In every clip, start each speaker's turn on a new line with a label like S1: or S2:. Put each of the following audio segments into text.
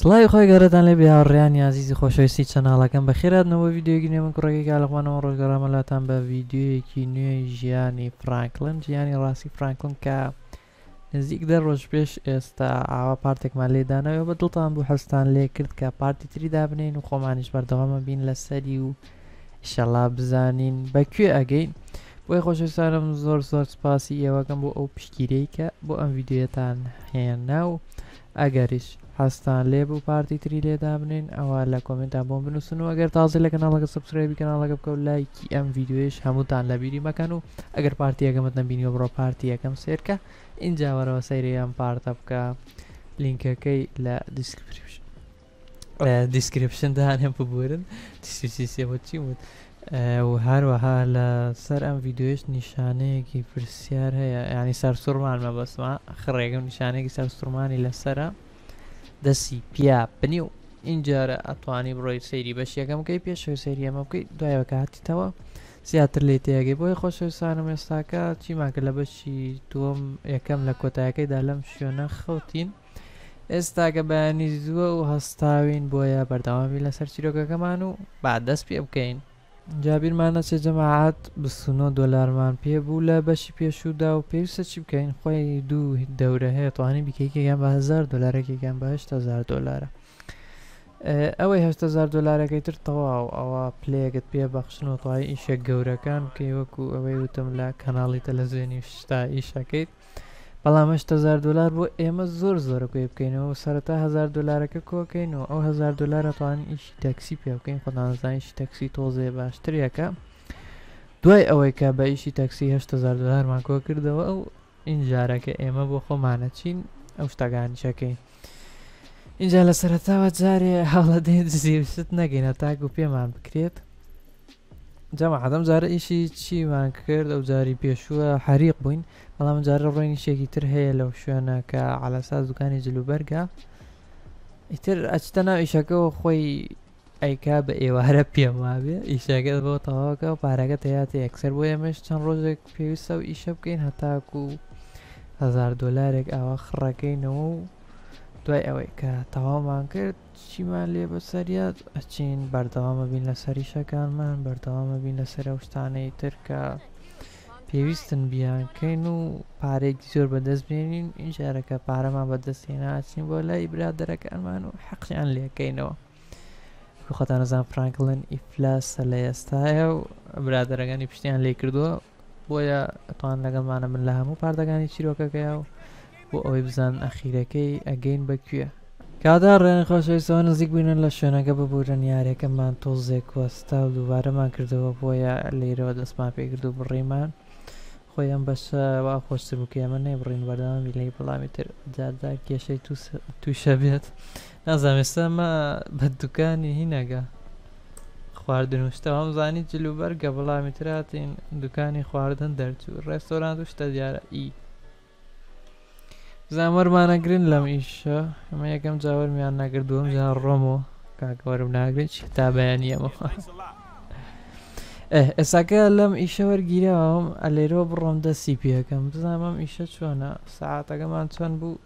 S1: سڵاوی خۆی گەورەتان لێ بێ هاوڕێیان یازیزی خۆشەویستی چەناڵەکەم بەخێرهاتنەوە بۆ ڤیدیۆیەکی نوێ. من کوڕێکی کاڵەخوانەوە ڕۆژگەڕامەلاتان بە ڤیدیۆیەکی نوێی ژیانی فرانکلن، ژیانی ڕاستی فرانکلن کە نزیک 10 ڕۆژ پێش ئێستا ئاوا پارتێکمان لێدانەوە. بە دڵتان بوو حەستان لێ کرد کە پارتی تری دابنێن و خۆمانیش بەردەوامە بین لەسەری و ئیشەڵا بزانین بەکوێ ئەگەین. بۆی خۆشەویستانم زۆر سپاسی ئێوەکەم بۆ ئەو پشگیرەی کە بۆ ئەم ڤیدیۆتان هێنا و ئەگەریش هەستان لێ بوو پارتی تری لێدا بنین ئەوە لە کۆمنتان بۆم بنووسن و ئەگەر تازە لە کەناڵەکە سبسکرایبی کەناڵەکە بکە و لایکی ئەم ڤیدیۆیش هەمووتان لە بیری مەکەن و ئەگەر پارتی یەکەمت نەبینیوە بڕۆ پارتی یەکەم سێرکە اینجا وەرەوە سەیری ئەم پارتە بکە. لینکەکەی لە دیسکریپشندا هەنێم ببورن بۆ چی وت و هەروەها لە سەر ئەم ڤیدیۆش نیشانەیەکی پرسیار هەیە، ینی سەرسوڕمان مەبەستمە خڕێگەم نیشانەیەکی سەرسوڕمانی لەسرە دەسی پیا بنی و اینجارە ئەتوانی بڕۆی سەیری بەش یەکەم بکەی پێشەوەی سەیری ئەمە بکەیت دوایەوە کە هاتیتەوە زیاتر لێ تێگەی. بۆی خۆشەویستانم ئێستاکە چیمان کرد لە بەشی دووەم یەکەم لە کۆتایەکەیدا لەم شوێنە خەوتین. ئێستاکە بەیانی زووە و هەستاوین بۆیە بەردەوامی لەسەر چیرۆکەکەمان و بعد دەست پێ بکەین. جابیرمانە چێ جەماعەت 29 دۆلارمان پێ بوو لە بەشی پێشوودا و پێویستە چی بکەین؟ خۆی دوو دەورە هەیە توانی بیکەیکێکیان بە 1000 دۆلارێکێکیان بە 8000 دۆلارە. ئەوەی 8000 دۆلارەکەی تر تەواو ئەوە پلەیەکت پێ بەخشن و توانی ئیشە گەورەکان بکەی وەکو ئەوەی وتم لە کەناڵی تەلەڤیزیۆنی شتا ئیشەکەیت. بەڵام 8000 دۆلار بۆ ئێمە زۆرە کوێ بکەینەوە و سەرەتا 1000 دۆلارەکە کۆکەینەوە ئەو 1000 دۆلارە توانین ئیشی تەکسی پێ بکەین. خۆتانزانین ئیشی تەکسی تۆزێ باشترێکە. دوای ئەوەی کە بە ئیشی تەکسی 8000 دۆلارمان کۆ کردەوە ئەو ئینجارەکە ئێمە بۆ خۆمانە چین ئەو شتەکانیشەکەین. اینجا لە سەرەتاوە جارێ هەڵەدەی زیوست نەگەینە تاکو پێمان بکرێت. جەماعەت ئەم جارە ئیشی چیمان کرد؟ ئەو جاری پێشووە حەریق بووین، بەڵام جارە ڕۆینی شێکی تر هەیە لەو شوێنە کە عەلەساس دوکانی جلوبەرگە. ئیتر ئەچتە ناو ئیشەکەەوە خۆی ئەیکا بە ئێوارە پێمابێ ئیشەکەت بۆ تەواوکە و پارەکە تەیاتە یەکسەر بۆ ئێمەش چەند ڕۆژێک پێویستە و ئیشە بکەین هەتاکو 1000 دۆلارێک ئاوا خڕەکەینەوە و دوای ئەوەی کە تەواومان کرد چیمان لێ بەسەریات ئەچین بەردەوامە بین لەسەر ئیشەکانمان، بەردەوامە بین لەسەر ئەو شتانەی تر کە پێویستن بیانکەین و پارێکی زۆر بەدەست بێنین. ئینجارەکە پارەمان بەدەستێنا ئاچین بۆ لای برادەرەکانمان و حەقیان لێکەینەوە. خۆتان نەزان فرانکلن ئیفلاسە لە ئێستایە و برادەرەکانی پشتیان لێ کردووە بۆیە ئەتوان لەگەڵمانە من لە هەموو پاردەکانی چیرۆکەکەیە و بۆ ئەوەی بزان ئەخیرەکەی ئەگەین بەکوێ. کادا ڕێنی خۆشەویستەوە نزیک بووینن لە شوێنەکە ببورن یاریەکەمان تۆزێک وەستا و دووبارەمان کردەوە بۆیە لێرەوە دەستمان پێکرد و بڕێمان خۆی ئەم بەشە وا خۆشتر بوو کە ئێمە نەیبڕین بەردەوامی لێی بەڵامی تر جارجار کێشەی تووشە بێت. نازانم ئێستا ئەمە بە دوکانی هینەگە خواردن و شتە هەمزانی جلوبەرگە بەڵامی تر هاتین دوکانی خواردن دەرچوو ڕێستۆران و شتە دیارە ئی زامەرمانەگرن لەم ئیشە. ئەمە یەکەم جاوەرمیان نەگردووەم جا ڕۆمەوە کاکەوەرم ناگرێت تا بەیانی ئەمەوە. ئێستاکە لەم ئیشە وەرگیراوم ئەلێرەوە بڕۆم دەستی پێەکەم بزانم ئەم ئیشە چۆنە. سەعاتەکەمان چۆن بوو؟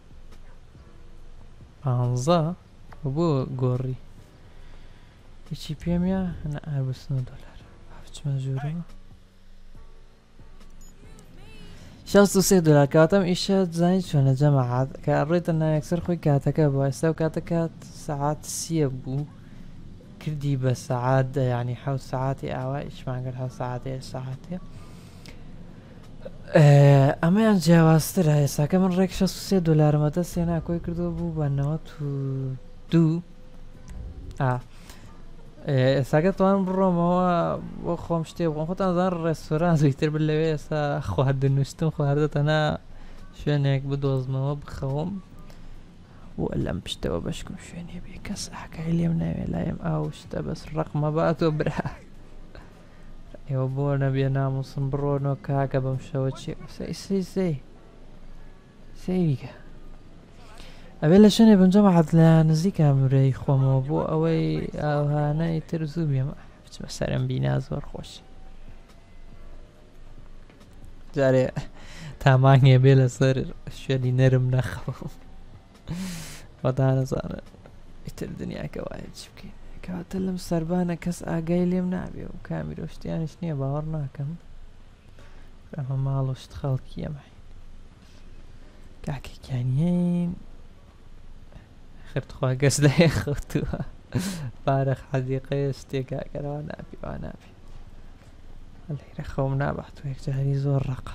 S1: 15 بۆ گۆڕی هیچی پێمە هەر 29 دۆلار بچمە ژوورەوە 63 دۆلار کاتەم ئیشە زانی چۆنە جەماعەت کە ڕێتە نایەکسەر خۆی کاتەکە بووە. ئێستا و کاتەکات سەعات 30 بوو کردی بە سەعات ینی 7 ساعتی ئاوا ئیشمان کرد 7 ساعتێ ساعتێ ئەمەیان جیاوازترە. ئێستاکە من ڕێک 63 دۆلارمە دەستێنا کۆی کردو بوو بە 92. ئێستاکە توان بڕۆمەوە بۆ خۆم شتێ بخۆم. خۆتان زان ڕێستۆران زوویتر بن لەوێ ئێستا خواردن نووستن خواردەتەنا شوێنێک بدۆزمەوە بخەوم و لەم پشتەوە بەشکم شوێنێ بێ کەس ئاکای لێم ناوێ لایم ئاو شتە بەس ڕقمە باتۆ برا ئێوە بۆ نەبێ ناموسم بڕۆنەوە کاکە بەم شەوە چێ سەیریکە ئەبێ لە شوێنێ بنجەمەحەت لە نزیکە مرەی خۆمەوە بۆ ئەوەی ئاوهانەی تر زوو بێمە بچمە سەرم بینا زۆر خۆش. جارێ تامانگێ بێ لەسەر شوێنی نەرم نەخەوم خۆتان نەزانن ئیتر دنیاکە وایە چی بکەین کەواتە لەم سەربانە کەس ئاگای لێم نابێ و کامیرۆ شتیانش نییە باوەڕ ناکەم ئەمە ماڵ و شت خەڵکی ئەمەین کاکێکیانیین خرتخوا گەس لە هەیە خەوتووە بارەخ حەدیقەیە شتێکا گەرەوە نابی وا نابی لەیرە خەوم نابات و یەکجاری زۆر ڕەقە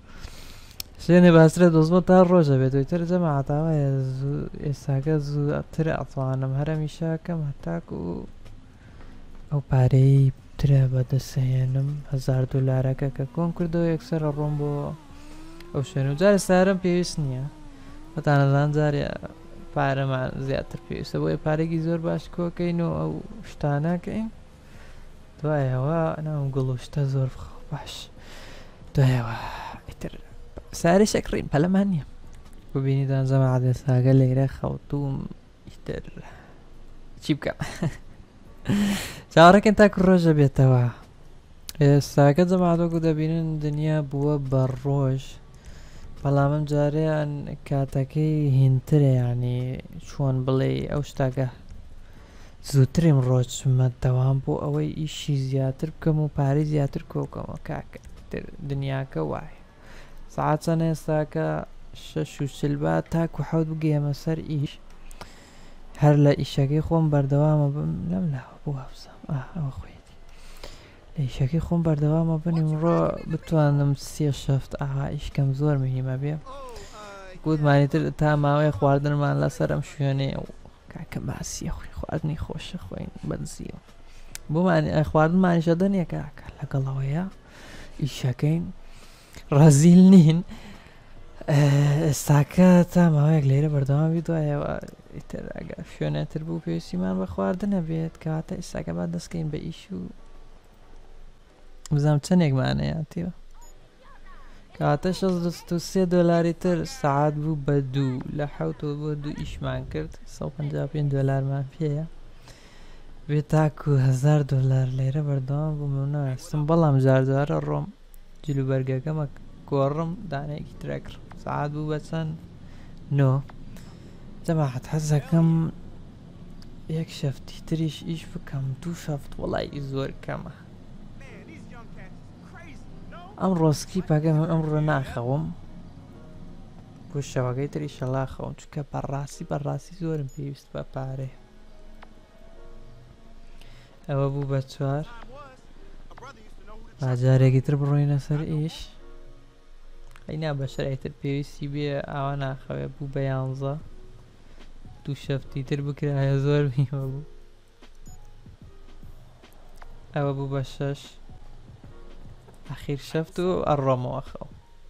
S1: شوێنێ باشترە دۆزبۆ تا ڕۆژە بێت دوتر جەماعەتاوایە ئێستاکە زووتر ئەتوانم هەرەمیشاکەم هەتاکو و ئەو پارەی ترە بەدەستهێنم $1000 کە کۆم کردەوە یەکسەر ڕۆم بۆ ئەو شوێنە و جارە سارم پێویست نییە بەتانەدان جارێ پارەمان زیاتر پێویستە بۆیە پارێکی زۆر باش کۆکەین و ئەو شتانەکەین دوایەوە ناوم گوڵ و شتە زۆر باش دوایەوە ئیتر سارێ شەکڕین پەلەمان نییە ببینیدان جەماعەت ئێستاکە لەیرە خەوتووم ئیتر چی بکەم چاوەڕێکن تاکو ڕۆژە بێتەوە ئێستاکە جەماعەتۆکو دەبینن دنیا بووە بە ڕۆژ بەڵام ئەم جارەیان کاتەکەی هینترە یعنی چۆن بڵێ ئەو شتاکە زووتریم ڕۆژمە دەوام بۆ ئەوەی ئیشی زیاتر بکەم و پارەی زیاتر کۆکەمە کاکە دنیاکە وایە ساعات چەند ئێستاکە 6:40 تاکو 7 بگەیەمە سەر ئیش هەر لە ئیشەکەی خۆم بەردەوامە بم لەم لاوە بوو هەفزم ئەوە خۆیەتی لە ئیشەکەی خۆم بەردەوامە بنیم ڕۆ بتوانم 3 شەفت ئیشکەم زۆر مهمە بێ گوتمانیتر تا ماوەی خواردنمان لەسەر ئەم شوێنێ و کاکە باسیە خۆی خواردنی خۆشە خۆین بەنزیەوە بۆمان خواردنمانیشە دەنیە کاکە لەگەڵەوەیە ئیشەکەین ڕەزیل نین ئێستاکە تا ماوەیەک لێرە بەردەوامی دوایەوە ئیتر ئەگە شوێنێتر بوو پێویستیمان بە خواردنە بێت کەواتە ئێستاکە با دەستکەین بە ئیش و بزانم چەندێکمانەیە تیوە کەواتە $63 تر سەعات بوو بە 2 لە 7 بۆ 2 ئیشمان کرد $155 پێیە بێت تاکو $1000 لێرە بەردەوام بووم ناوەستم بەڵام جارجارە ڕۆم جلوبەرگەکەمە گۆڕم دانەیەکی ترەکر ساعات بوو بە چەند 9 جەماعەت حەزەکەم یەک شەفتی تریش ئیش بکەم 2 شەفت وەڵای زۆر کەمە ئەم ڕۆسکی پاگەم ئەمڕۆ ناخەوم بۆ شەوەکەی تری شەڵا خەوم چونکە بەڕاستی زۆرم پێویست بە پارێ ئەوە بوو بە 4 جارێکی تر بڕۆینە سەر ئیش ئەینا بە شەرایتر پێویستی بێ ئاوا ناخەوێ بوو بە 11 2 شەفتی تر بکرایە زۆر میوە بوو ئەوە بوو بە 6 ئەخیر شەفت و ئەڕۆمەوە خەو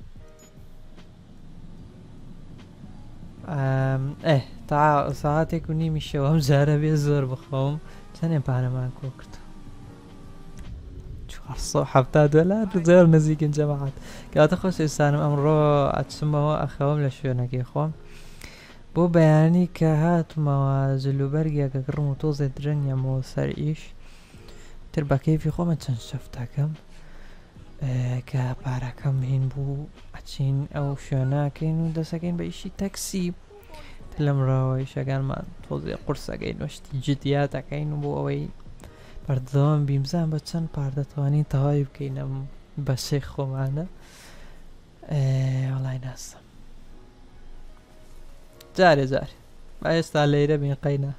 S1: تا ساعاتێک و نیمی شەوە ئەم جارە بێ زۆر بخەوم چەندێ پارەمان کۆ کرد $470 زۆر نزیکن جەماعەت کەواتە خۆشەویستانم ئەمڕۆ ئەچمەوە ئەخەوم لە شوێنەکەی خۆم بۆ بەیانی کە هاتمەوە جلوبەرگێکە گڕم و تۆزێ درەنگەمەوە سەر ئیش تر بە کەیفی خۆمە چەند شەفتەکەم کە پارەکەم هین بوو ئەچین ئەو شوێناکەین و دەسەکەین بە ئیشی تەکسی لەمڕاوە ئیشەکانمان تۆزێ قورسەکەین وەشتی جدیاتەکەین و بۆ ئەوەی بەردەوام بیمزان بە چەند پار دەتوانین تەواوی بکەینەم بەشەی خۆمانە وەڵای ناستم جارێ با ئێستا لەیرە بین قەینە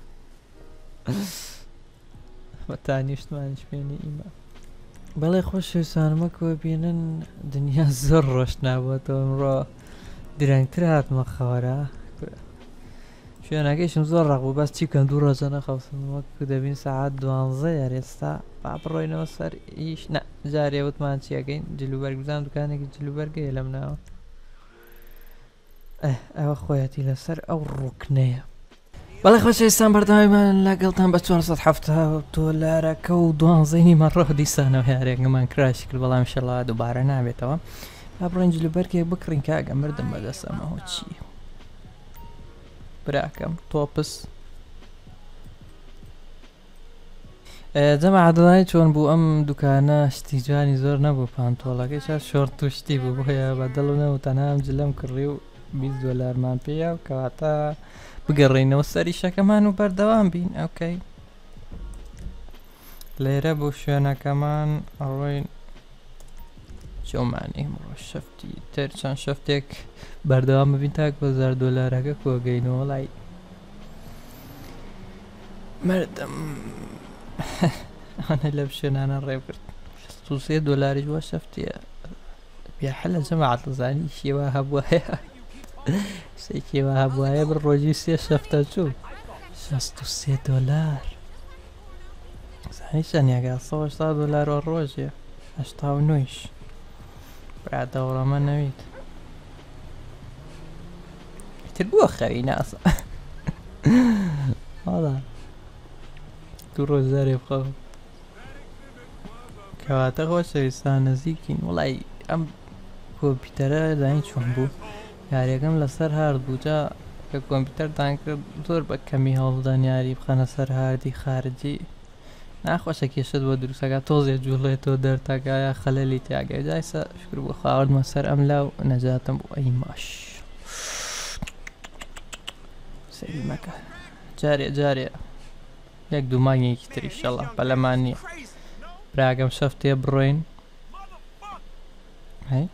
S1: بەتانی شتمانیش پێنی ئیمە بەڵێ خۆشەویستانمەکەوە بینن دنیا زۆر ڕۆشت نابووەتەوە ئەمڕۆ درەنگتر هاتمە خەوەرە شوێنەکەیشم زۆر ڕەقبوو بەس چی بکەم 2 ڕۆژە نەخەوتم وەکو دەبین ساعات 12 ئێستا با بڕۆینەوە سەر ئیش نە جارێ وتمان چیەکەین جلوبەرگ بزانم دوکانێکی جلوبەرگەیە لەم ناوە ئەوە خۆیەتی لەسەر ئەو ڕوکنەیە بەڵێ خۆشەویستان بەردەوامیمان لەگەڵتان بە $470 و 12 مەڕۆ دیسانەوە یارێکمان کراشی کرد بەڵام ئینشەڵا دووبارە نابێتەوە با بڕۆین جلوبەرگێک بکڕین کاگە مردم بەدەستەمەوە چی براکەم تۆپس جەماعەت دەزانیت چۆن بوو ئەم دوکانە شتی جوانی زۆر نەبوو پانتۆڵەکەی چار شۆرت توشتی بوو بۆیە بەدڵ نەوت تەنها ئەم جلەم کڕی و $20 پێیە و کەواتە بگەڕێینەوە سەری شەکەمان و بەردەوام بین. ئۆکەی لێرە بۆ شوێنەکەمان ئەڕۆین جۆمانی ئەمڕۆ شەفتی تر چەند شەفتێک بەردەوام ببین تاک $1000 کۆگەینەوە لای مردم ئەنە لەم شوێنانە ڕێبرد $63 وە شەفتیە بیا لە جەماعەت زانی شێوە هەبوایە شتێکیوە هەبوایە بڕ ڕۆژی 3 شەفتە چوو $63 زانی چەندێکە $180 ڕۆژێ 89ش برا دەوڕەمە نەویت تر بووە خەوی ناسە وەڵا دوو ڕۆژ زارێ بخەوم کەواتە خۆشەویستان نزیکین وڵی ئەم کۆمپیوتەرە زانی چۆن بوو یاریەکەم لەسەر هارد بوو جا کە کۆمپیوتەرتان کرد زۆر بە کەمی هەوڵدان یاری بخەنە سەر هاردی خارجی ناخۆشە کێشت بۆ دروستەکە تۆزێ جوڵێتەوە دەرتاکایە خەلەلی تیاگەی جایسە شکر بۆ خاوەنمە سەر ئەم لاو نەجاتم بۆ ئەی ماش سەری مەکە جارێ یەک دوو مانگێکی تری ئینشەڵڵا بەلەمان نییە براگەم شەفتێ بڕۆین هەی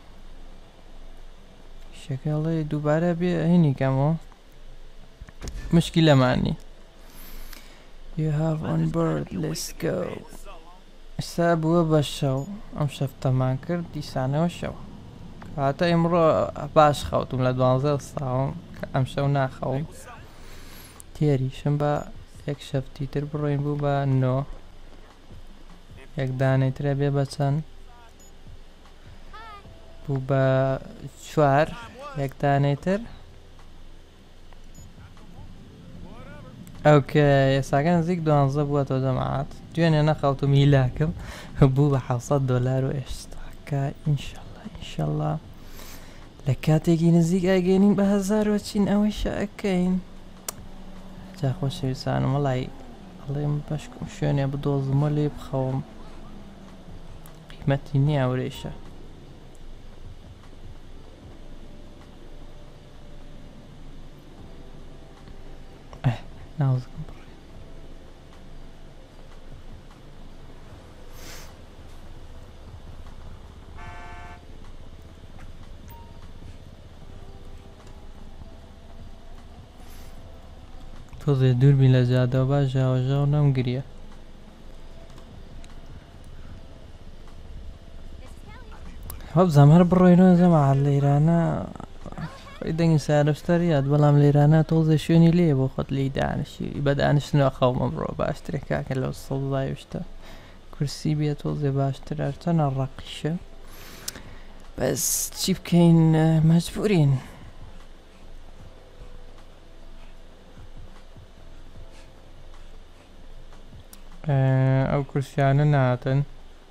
S1: شەکەڵێ دووبارە بێ هینی کەمەوە مشکلەمانی You have one bird, let's go. ئێستا بووە بە شەو ئەم شەفتەمان کرد دیسانەوە شەو کەواتە ئێمڕۆ باش خەوتم لە 12 ساوم کە ئەم شەو ناخەوم تێریشم بە یەک شەفتی تر بڕۆین بوو بە 9 یەک دانەی ترە بێ بە چەند بوو بە 4 یەک دانەی تر ئەوکە ئێساکە نزیک 12 بووەتەوە جەماعەت دوێنێ نەخەوتم هیلاکەم بوو بە $700 و ئێستاکە ئینشەڵڵا لە کاتێکی نزیک ئاگەینین بە 1000 وەچین ئەوەی شەکەین جا خۆشەویستانم وەڵی ئەڵێم بەشکم شوێنێ بدۆزمە لێ بخەوم قیمەتی نییە ئەوڕێشە نازکم بڕێ تۆزێ دووربین لە جادەوە باش ژاوەژاو نەمگریە هەبزەم هەر بڕۆینەوە جەماعەت لە ئێرانە خۆی دەنگی سارەستەریات بەڵام لێرانە تۆزێ شوێنی لێ بۆ خۆت لی دانشی بە دانشتنەوە خەومە بڕۆ باشترێک کاکە لەو سەڵدایشتە کورسی بێت تۆزێ باشتر هەرچەنە ڕەقیشە بەس چی بکەین مەجبورین ئەو کورسیانە ناتن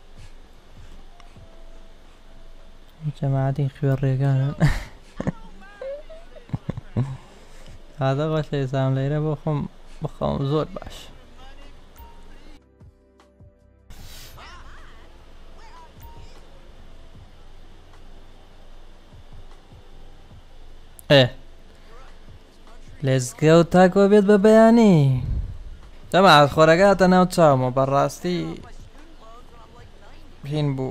S1: جەماعەتی خوێڕێگانن هذا باش ئێسام لێرە بۆ خۆم بخەوم زۆر باش let's go تاکۆ بێت بە بەیانی جەماعەت خۆرەگاتە ناو چاومە بەڕاستی هین بوو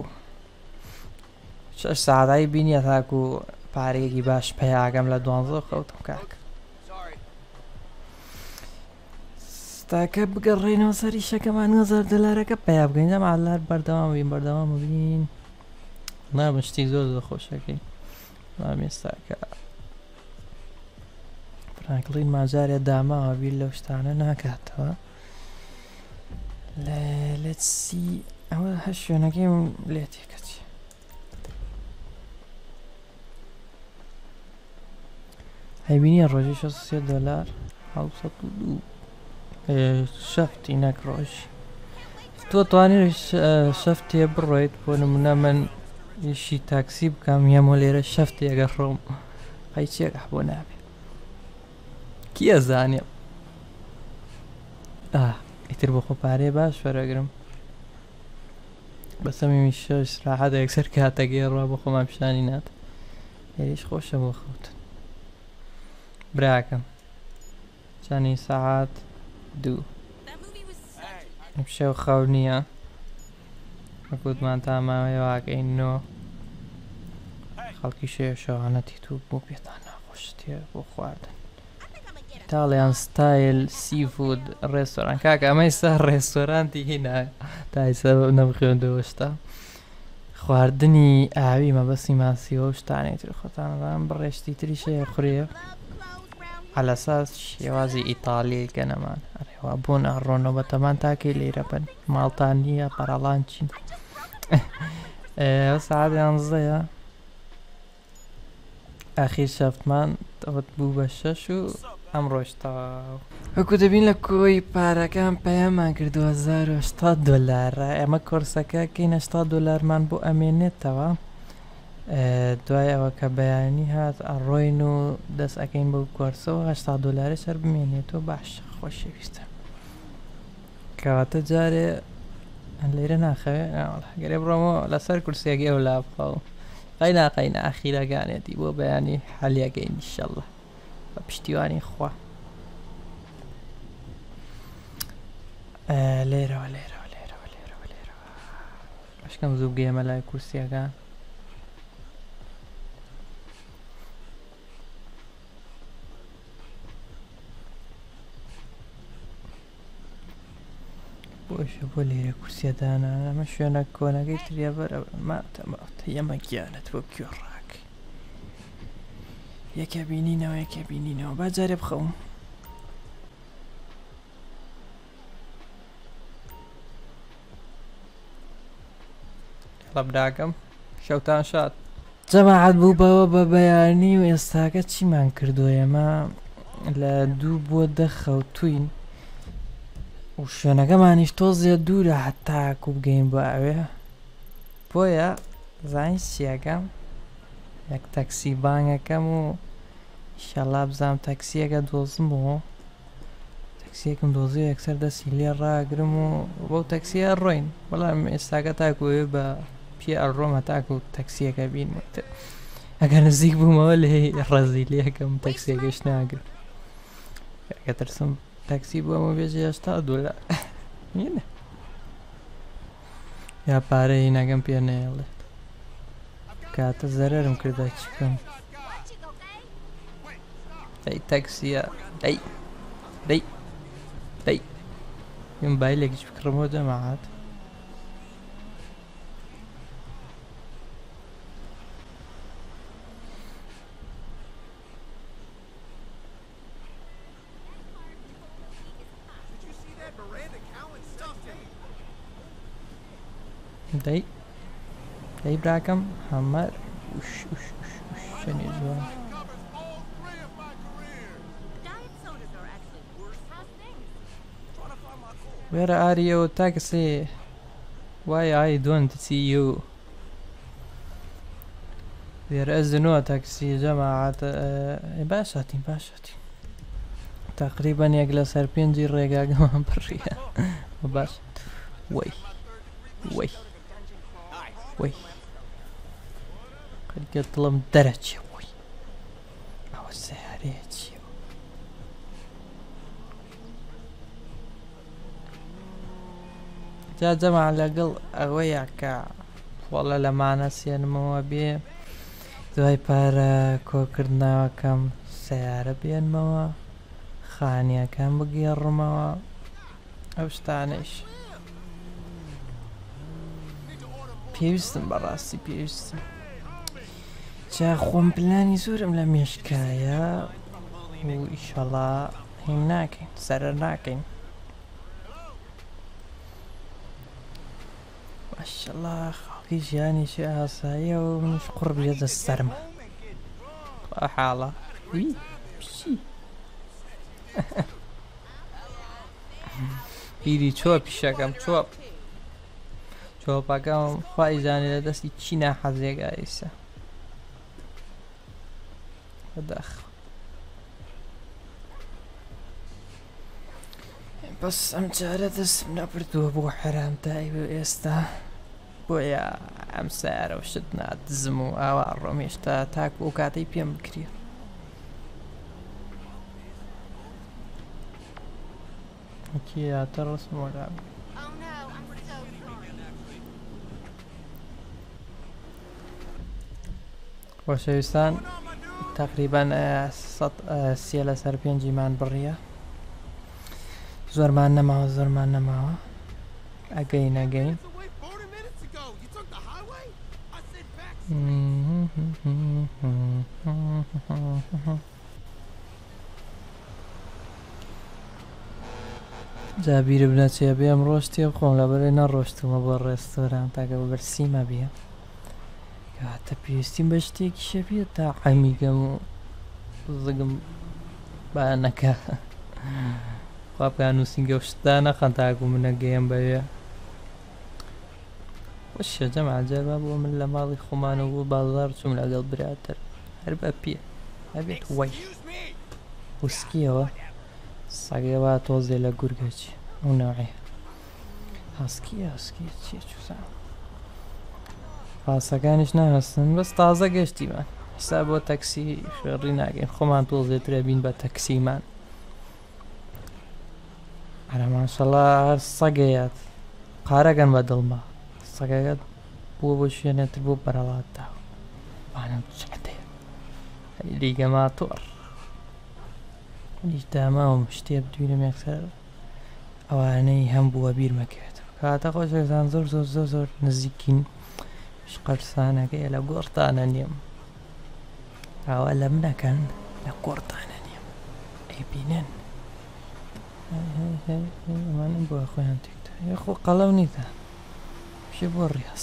S1: 6 ساعتایی بینیە تاکو پارێکی باش پەیاگەم لە 12 خەوتم کاک تاکە بگەڕێنەوە سەری شەکەمان $1000 پیا بگەین جەماعەت بەردەوام بین نابن شتی زۆر خۆشەکەی بەڵام ئێستاکە فرانکلین ماجارێ داماوە بیر لەو شتانە ناکاتەوە let's see ئەوە هەر شوێنەکەیم لێ تێکەچی هەیبینیە ڕۆژی $63 $702 شەفتی نەک ڕۆژ تۆ توانێت شەفتێ بڕۆیت بۆ نمونە من ئیشی تاکسی بکەم هەموو لێرە شەفتێگە ڕۆم قەیچێکە بۆ نابێت کیە زانێ ئیتر بۆ خۆ پارێ باش وەرەگرم بەسەمی شەش ڕاحەتە یەکسەر کاتەگەی ڕوا بۆ خۆمان پیشانی نات هێریش خۆشە بۆ خەوتن براکەم جانی ساعات 2 ئەمشەو خەو نییە وەکوتمان تاماوەیە واگەینەوە خەڵکی شێشەوانەتی تو بۆ پێتان ناخۆشتێ بۆ خواردن ئیتاڵیان ستایل سیفود ڕێستۆران کاکە ئەمەی سا ڕێستۆرانتی هینا تایسە نەبخێندەوەشتا خواردنی ئاوی مەبەستی ماسیەوە و شتانێک تر خۆتانەدان بڕێشتی تریشەیە خوڕێ علەساس شێوازی ئیتالی گەنەمان ئەرێوا بوون ئەڕۆنەوە بەتەمان تاکەی لێرە بن ماڵتان نییە پەرەڵان چین ساعات 11ە ئاخیر شەفتمان ئەوەت بوو بە 6 و ئەم ڕۆژتەوە وەکو دەبین لە کۆی پارەکان پەیامان کردووە $180 ئەمە کۆرسەکە کەینە $80مان بۆ ئەمێنێتەوە دوای ئەوە کە بەیانی هات ئەڕۆین و دەست ئەەکەین بەو کۆرسەوە $80 سەر بمێنێتەوە باش خۆشەویستە کەواتە جارێ لێرە ناخەوێ گەرێ بڕۆمەوە لەسەر کورسێکی ئەو لاپڵ قەینا ئاخیرەکانێتی بۆ بەیانی حەلیەکەین ئینشەڵڵا بە پشتیوانی خوا لێرەوە باشکەم زوو بگەیمە لای کورسیەکان بۆشە بۆ لێرە کورسیەدانە ئەمە شوێنە کۆنەکەی تریە بەرەماتەمەوتە ئەمە گیانەت بۆ گوێڕاک یەکە بینینەوە با جارێ بخەوم ڕەبداکەم شەوتان شاد جەماعەت بوو بەوە بە بەیانی و ئێستاکە چیمان کردووە ئێمە لە 2 بۆ 10 خەوتوین و شوێنەکەمانیش تۆزیە دوورە هەتاکو بگەین بۆ ئەوێ بۆیە زانیت چیەکەم یەک تەکسی بانگەکەم و ئینشەڵا بزانم تەکسیەکە دۆزمەوە تەکسیەکەم دۆزی یەکسەر دەستی لێ ڕاگرم و بەو تەکسیە ڕۆین بەڵام ئێستاکە تاکوێ بە پێ ئەڕۆمە تاکو و تەکسیەکە بینێت ئەگەر نزیک بوومەوە لێ ڕەزیلەکەم تەکسیەکەش ناگرم کە ترسم تاکسی بۆمە بێژە $80 مینە یا پارەی نەگەم پێ نێڵێت کاتە زەرەرم کردە چکەم دەی تەکسیە دەی مۆبایلێکیش بکڕمەوە جەماعەت دەی براکەم هەمەر شوێنی جوان وێرە ئاریەوە تاکسێ وای ئای دۆنتچی و وێرە ئەزنەوە تاکسی جەماعەت باشاتین تقریبا یەک لە سەر 5 ڕێگاگەمان بڕیە باش وەی خەریکە دڵم دەرەچێ وەی ئەوە سیارەیە چیە جا جەماعەت لەگەڵ ئەوەیە کە وەڵە لەمانە سێنمەوە بێ دوای پارە کۆکردنەوەکەم سیارە بێنمەوە خانیەکان بگێڕمەوە ئەو شتانەش پێویستم بەڕاستی پێویستم جا خۆم پلانی زۆرم لە مێشکایە و ئیشەڵا هیم ناکەین سەرەر ناکەین ماشەڵا خەڵکی ژیانیشی ئاساییە و منیش قوڕ بێتە سەرمە حاڵە پشی بیری چۆ پیشەکەم چۆپەکەم خوای زانێ لە دەستی چی ناحەزێگا ئێستا بەداخ بەس ئەم جارە دەستم نەبردووە بۆ حەرامتایی بۆ ئێستا بۆیە ئەم سیارە و شت نادزم و ئاوا ڕۆمێشتا تاکو و کاتەی پێم بکرێ كي ترسم ولا وشوستان تقريبا سي لەسەر پێنجیمان بڕیە زۆرمان نەماوە ئەگەین جا بیرم نەچێ بێ ئەمڕۆ شتێ بخۆم لەبەرەوەی نەڕۆشتومە بۆ ڕێستۆران تاکە بە بەرسیمە بێ کەواتە پێویستیم بە شتێکیشە بێت تا عەمیگەم و زگم بانەکە خوا بکە نووسینگە و شتدا نەخەن تاکو منە گەیەم بەوێ وەشە جەماعە جەرمە بۆ من لە ماڵی خۆمانەوە بۆ بازاڕ چووم لەگەڵ براتر هەر بە پێ هەبێت وەی وسکیەوە سەگێ وا تۆزێ لە گورگەچی ئەو نەوعێ هەسکیە چیە چووسان پاسەکانیش ناهەستن بەس تازە گەشتیمان حساب بۆ تەکسی خێڕی ناگەین خۆمان تۆزێترە بین بە تەکسیمان ئەرە ماشەڵڵا هەر سەگەیەت قارەگەن بە دڵما سەگەکەت بووە بۆ شوێنێتر بۆ بەرەڵاتدا وانم چەندەیە لیگەما تۆڕ منیش داماوم شتێ بدوینم یەکسەر ئەوانەی هەم بووە بیرمەکەوێت کاتە خۆشەکان زۆر نزیکین قەرسانەکەی لە گۆڕتانە نیم ئاوا لە منەکەن لە گۆڕتانە نیم ئەی بینن ئەمانم بۆ خۆیان تێکتە یەخۆ قەڵەو نیتە پێ بۆ ڕاست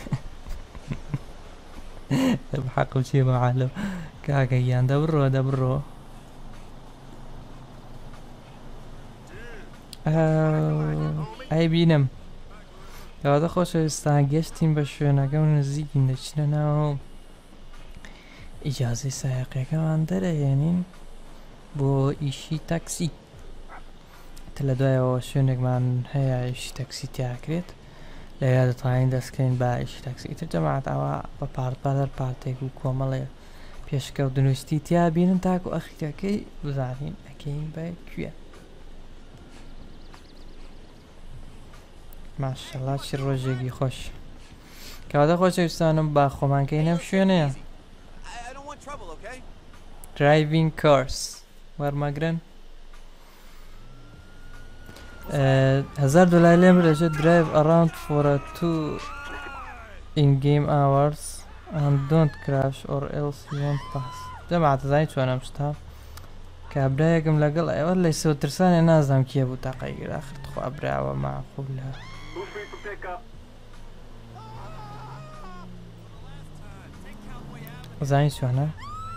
S1: بەحەقم چێ مەعالەم کاکە گیان دەبڕۆ ئەی بینم کەواتە خۆشەویستان گەشتین بە شوێنەکە و نزیکین دەچنە ناو ئیجازەی سایقیەکەمان دەرەهێنین بۆ ئیشی تەکسی لە دوایەوە شوێنێکمان هەیە ئیشی تەکسی تیاکرێت لە یادتوانین دەستکەین بە ئیشی تەکسی ئیتر جەماعەت ئەوە بە پارتبادەر پارتێک و کۆمەڵێ پێشکەوت دروستی تیا بینن تاکو ئەخیرەکەی بزانین ئەکەین بە کوێ ماشەڵڵا چی ڕۆژێکی خۆش کەواتە خۆشەویستانم با خۆمانکەینەم شوێنەیە driving course وەرمەگرن $1000 لێم برێژێت drive around for a 2 in-game hours and don't crash or else you won't pass جەماعەت زانین چۆنەم شتا کابرایەکم لەگەڵ ئێوە لەی سەوترسانێ نازانم کێ بوو تاقەیگر ئاخر خوا براوە معقولە زانین چۆنە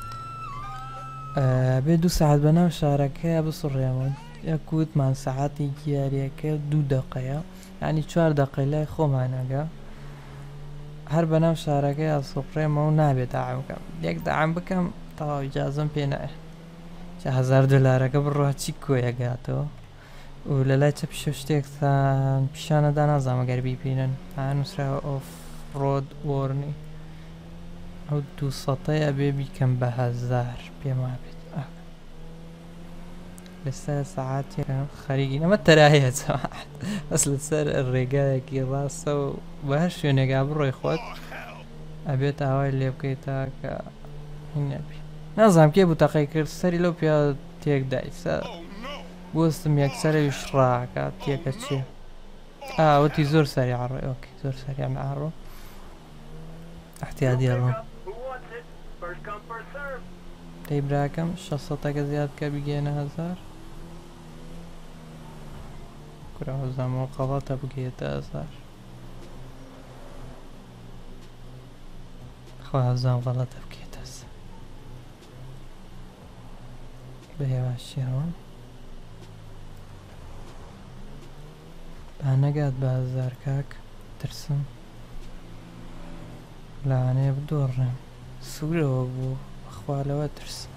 S1: بێ 2 ساعت بەناو شارەکەیە بسڕێمەوە یەکوتمان سەعاتی گیاریەکە 2 دقەیە یعنی 4 دقەی لای خۆمانەگە هەر بەناو شارەکەی سوڕێمە و نابێت داعام بکەم یەک داعام بکەم تەواو ئیجازەم پێ نایە $1000 بڕۆ چی کۆیەگاتەوە و لە لای چە پیشە شتێکتان پیشانەدا نازانم ئەگەر بیبینن نووسراوە ئۆف ڕۆد وۆرنی ئەو 200ەیە بێ بیکەم بە 1000 پێم وابێت لەسەر سەعاتێکە خەریکی ئەمە تەراهەیە جەماعەت بەس لەسەر ڕێگایەکی ڕاستە و بە هەر شوێنێکا بڕۆی خۆت ئەبێت ئاوای لێ بکەیت تاکە نەبی نازانم کێ بوو تەقەی کرد سەری لەو پیا تێکدای سەر بوەستم یەکسەرەویش ڕاکە تێکە چێ وتی زۆر سەری عڕۆی ئۆکێ زۆر سەریان ئاڕۆ احتیاطی ڕۆم دەی براکەم 600ەکە زیاد کە بگێنە 1000 کوراوەزانەوە قەڵەتە بگێتە 1000 خوازان غەڵەتە بکێتە 1000 بە هێواشیەوە با نەگات بە 1000 کاک ترسم لەوانەیە بدۆڕێم سوورەوە بوو بەخوالەوە ترسم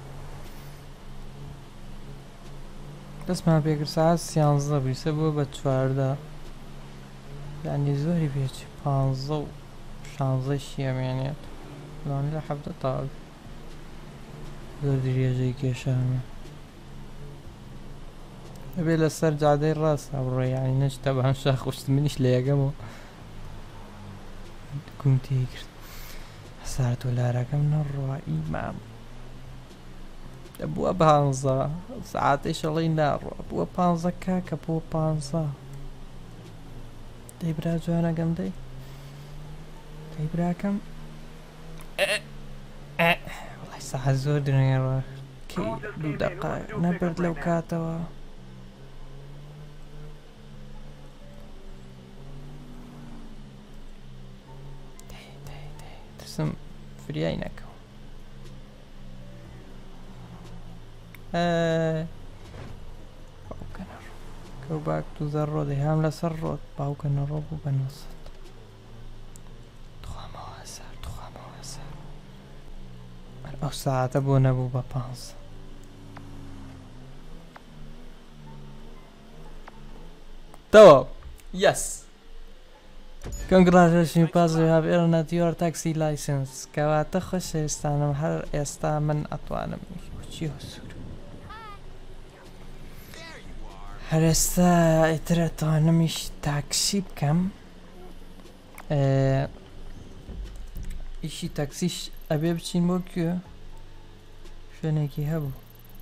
S1: دەستمان پێکرد ساعت 13 بیسە بووە بە 14 یعنی زۆری پێچی 15 و 16 شیەمێنێت لەوانەیە لە 17 تاوە زۆر درێژەی کێشامە ئەبێ لەسەر جادەی ڕاستە بڕۆ یانی نەچتە بەهەم شاخشت منیش لە یەکەمەوە گومتی کرد هەسار دۆلارەکەم نەڕوا ئیمام بووە 15 سعاتەی شەڵی ناڕوە بووە 15 کاکە بووە 15 دەی برا جوانەکەم دەی براکەم وڵای سەعات زۆر درێنێڕە کەی دوو دەقا نەبرد لەو کاتەوە ترسم فریای نەکەم باوکە نەڕۆ کەو باک دووزە ڕۆ دەی هەم لەسەر ڕۆت باوکە نەڕۆ بوو بە 900 ئەو ساعتە بۆ نەبوو بە 15 تەواو یەس Congratulations, Paz, you have earned your taxi license. کەواتە خۆشەویستانم هەر ئێستا من ئەتوانم هەر ئێستا ئیتر ئەتوانمیش تاکسی بکەم ئیشی تاکسیش ئەبێ بچین بۆ کوێ شوێنێکی هەبوو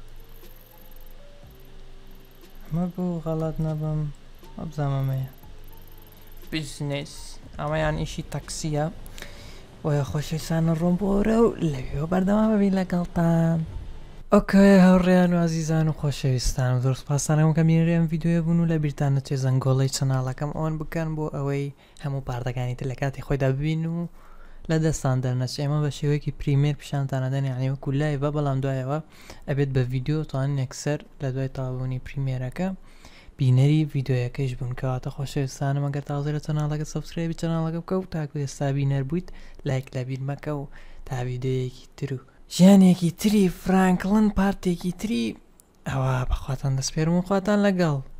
S1: ئەمە بوو غەڵەت نەبم ئەبزانمەیە بیزنس ئەمەیان ئیشی تاکسیە وە خۆشەویستانە ڕۆم بۆرە و لەوێ بەردەوام ببین لەگەڵتان ئۆکێ هەوڕێیان و عەزیزان و خۆشەویستان و زۆر سوپاسانەوە کە میێنەرێم ڤیدیۆیە بوون و لە بیرتان نەچێ زەنگۆڵەی چەناڵەکەم ئەوەن بکەن بۆ ئەوەی هەموو پاردەکانی تر لە کاتی خۆیدا ببین و لە دەستان دەرنەچێ ئێمە بە شێوەیەکی پریمێر پیشانتانەدەن یعنی وەکو لایڤە بەڵام دوایەوە ئەبێت بە ڤیدیۆ توانین یەکسەر لە دوای تەواوبوونی پریمێرەکە بینەری ڤیدیۆیەکەیش بوون کەواتە خۆشەویستانم ئەگەر تازە لە چەناڵەکە سەبسکرایبی چەناڵەکە بکە و تاکو ئێستا بینەر بوویت لایک لەبیر مەکە و تا ڤیدیۆیەکی تر و ژیانێکی تری فرانکڵن پارتێکی تری ئەوە بەخواتان دەسپێرم و خواتان لەگەڵ